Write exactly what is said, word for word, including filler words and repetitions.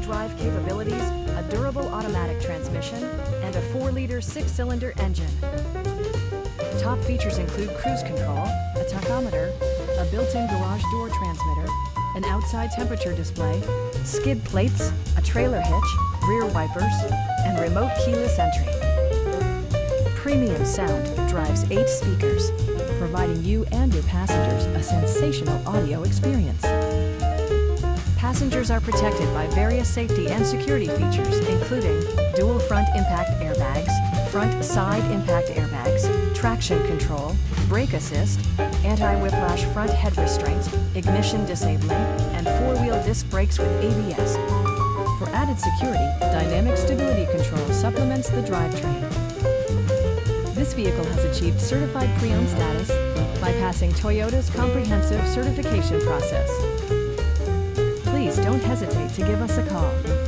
drive capabilities, a durable automatic transmission, and a four liter six-cylinder engine. Top features include cruise control, a tachometer, a built-in garage door transmitter, an outside temperature display, skid plates, a trailer hitch, rear wipers, and remote keyless entry. Premium sound drives eight speakers, providing you and your passengers a sensational audio experience. Passengers are protected by various safety and security features, including dual front impact airbags, front side impact airbags, traction control, brake assist, anti-whiplash front head restraints, ignition disabling, and four-wheel disc brakes with A B S. For added security, dynamic stability control supplements the drivetrain. This vehicle has achieved certified pre-owned status by passing Toyota's comprehensive certification process. Please don't hesitate to give us a call.